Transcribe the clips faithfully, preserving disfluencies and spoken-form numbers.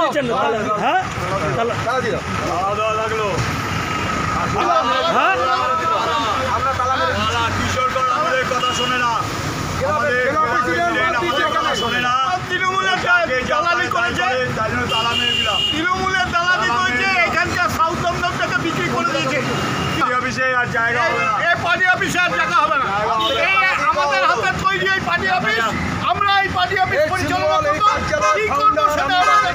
দিচ্ছেন না হ্যাঁ তালা দিল লাগলো হ্যাঁ আমরা তালা মেরে কিশোরগঞ্জ আমাদের কথা শোনে না শোনে না তৃণমূলের দালালি করেছে তাই জন্য তালা মেরে দিলাম তৃণমূলের দালালি করেছে এখানকার সাউথ দমদম থেকে বিক্রি করে দিয়েছে অফিসে আর জায়গা হবে না এই পার্টি অফিসে আর জায়গা হবে না এই আমাদের হাতে তৈরি এই পার্টি অফিস আমরা এই পার্টি অফিস পরিচালনা করব কি করব সেটা আমাদের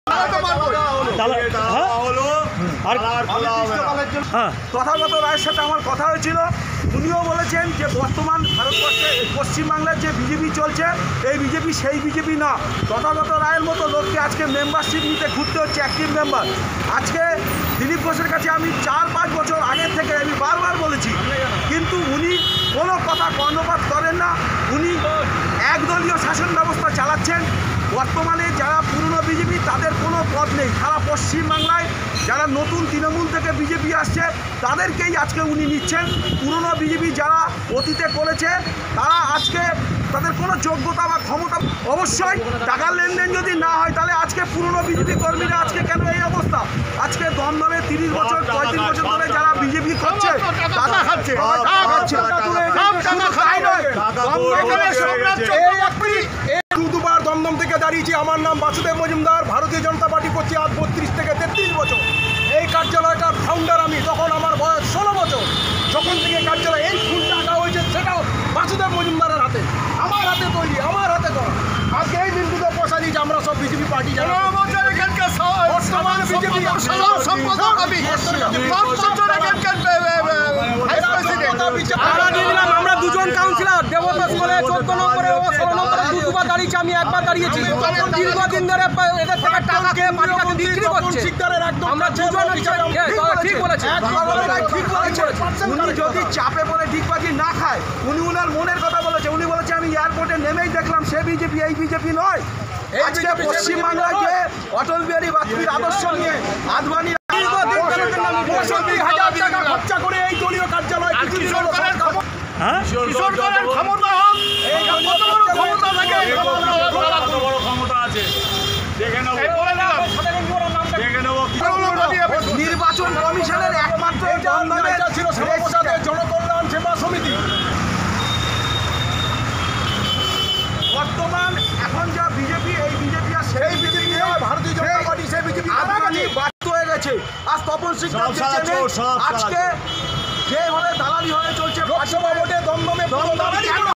তথাগত রায়ের সাথে আমার কথা হয়েছিল। উনিও বলেছেন যে বর্তমান ভারতবর্ষে পশ্চিমবাংলার যে বিজেপি চলছে এই বিজেপি সেই বিজেপি না। তথাগত রায়ের মতো লোককে আজকে মেম্বারশিপ নিতে ঘুরতে হচ্ছে অ্যাক্টিভ মেম্বার। আজকে দিলীপ ঘোষের কাছে আমি চার পাঁচ বছর আগের থেকে আমি বারবার বলেছি, কিন্তু উনি কোনো কথা কর্ণপাত করেন না। উনি একদলীয় শাসন ব্যবস্থা চালাচ্ছেন। বর্তমানে যারা পুরনো বিজেপি তাদের কোনো পদ নেই। সারা পশ্চিমবাংলায় যারা নতুন তৃণমূল থেকে বিজেপি আসছে তাদেরকেই আজকে উনি নিচ্ছেন। পুরনো বিজেপি যারা অতীতে করেছে তারা আজকে তাদের কোনো যোগ্যতা বা ক্ষমতা, অবশ্যই টাকার লেনদেন যদি না হয় তাহলে আজকে পুরনো বিজেপি কর্মীরা আজকে কেন এই অবস্থা? আজকে দমদমে তিরিশ বছর পঁয়ত্রিশ বছর ধরে যারা বিজেপি করছে টাকা খাচ্ছে দুবার দমদম থেকে দাঁড়িয়েছি। আমার নাম বাসুদেব মজুমদার, ভারতীয় জনতা পার্টি করছি আজ বত্রিশ থেকে তেত্রিশ বছর। এই কার্যালয়টার ফাউন্ডার আমি, তখন আমার বয়স ষোলো বছর। যখন থেকে কার্যালয় এই ফুলটা আঁকা হয়েছে সেটাও বাসুদেব মজুমদারের হাতে, আমার হাতে তৈরি, আমার হাতে করা। আজকে এই দিনগুলো পয়সা দিয়েছি আমরা সব বিজেপি পার্টি যারা বর্তমান বিজেপি আমরা দুজন কাউন্সিলর দেবদাস বলে চোদ্দ নম্বরে ও ষোলো নম্বরে দুবার দাঁড়িয়েছি, আমি একবার দাঁড়িয়েছি। দীর্ঘদিন ধরে এদের থেকে টাকা খেয়ে পার্টিটাকে বিক্রি করছে। আমরা দুজন ঠিক বলেছি। উনি যদি চাপে পড়ে ডিগবাজি না খায়, উনি উনার মনের কথা বলেছে। উনি বলেছে আমি এয়ারপোর্টে নেমেই দেখলাম সে বিজেপি, এই বিজেপি নয়। আজকে পশ্চিমবাংলাকে অটল বিহারী বাজপেয়ীর আদর্শ নিয়ে আদবানি হাজার টাকা খরচা করে এই দলীয় কার্যালয় সরকারের ক্ষমতা হোক, কত বড় ক্ষমতা থাকে, কত বড় ক্ষমতা আছে দেখে নেবো দেখে নেবো। নির্বাচন কমিশনের একমাত্র ছিল সর্বসাধারণ জনকল্যাণ সেবা সমিতি। বর্তমান এখন যা বিজেপি, এই বিজেপি আর সেই বিজেপি নয়, ভারতীয় জনতা পার্টি সেই বিজেপি বাধ্য হয়ে গেছে। আজ তপন সিং আজকে যেভাবে দালালি হয়ে চলছে লোকসভা ভোটে দমদমে